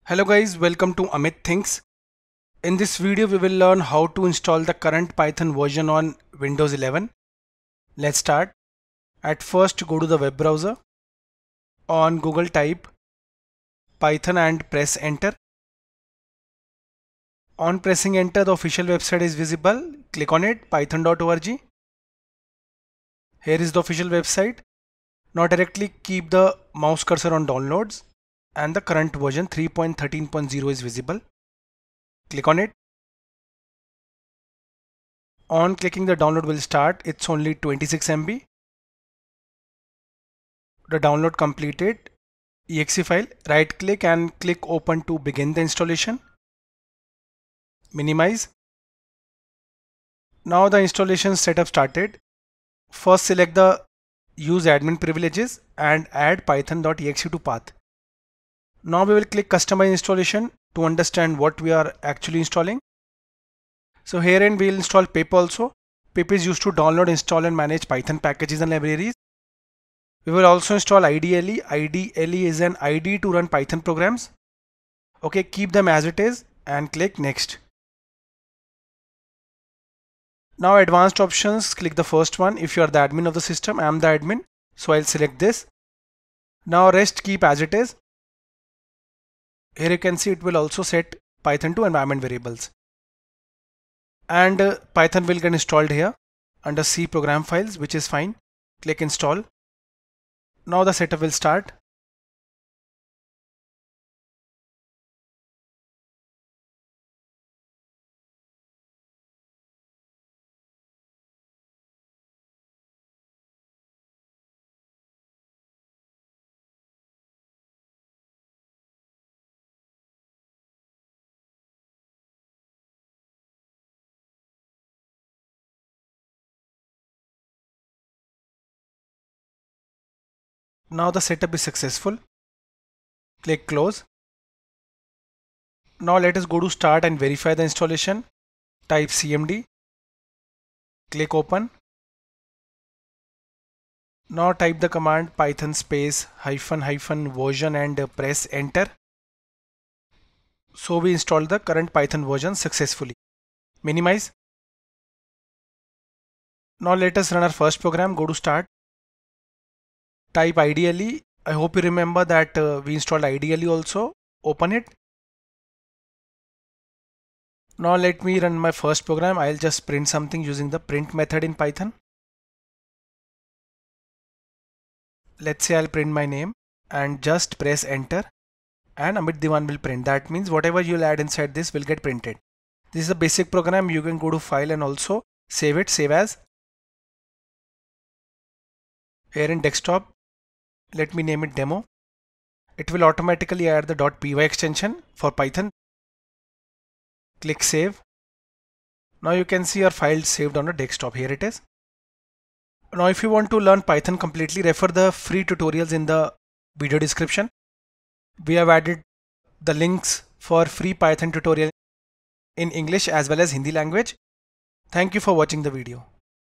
Hello guys, welcome to Amit Thinks. In this video we will learn how to install the current Python version on Windows 11. Let's start. At first go to the web browser. On Google type Python and press enter. On pressing enter the official website is visible. Click on it, python.org. Here is the official website. Now directly keep the mouse cursor on downloads and the current version 3.13.0 is visible. Click on it. On clicking the download will start. It's only 26 MB. The download completed. Exe file. Right click and click open to begin the installation. Minimize. Now the installation setup started. First select the use admin privileges and add python.exe to path. Now we will click customize installation to understand what we are actually installing. So herein we will install pip also. Pip is used to download, install and manage Python packages and libraries. We will also install IDLE. IDLE is an IDE to run Python programs. Okay, keep them as it is and click next. Now advanced options, click the first one. If you are the admin of the system, I am the admin, so I'll select this. Now rest keep as it is. Here you can see it will also set Python to environment variables. And Python will get installed here under C program files, which is fine. Click install. Now the setup will start. Now the setup is successful. Click close. Now let us go to start and verify the installation. Type cmd. Click open. Now type the command python space -- version and press enter. So we installed the current Python version successfully. Minimize. Now let us run our first program. Go to start. Type IDLE. I hope you remember that we installed IDLE also. Open it. Now let me run my first program. I'll just print something using the print method in Python. Let's say I'll print my name and just press enter and Amit Diwan will print. That means whatever you'll add inside this will get printed. This is a basic program. You can go to file and also save it, save as. Here in desktop, let me name it demo. It will automatically add the .py extension for Python. Click save. Now you can see our file saved on the desktop. Here it is. Now if you want to learn Python completely, refer the free tutorials in the video description. We have added the links for free Python tutorial in English as well as Hindi language. Thank you for watching the video.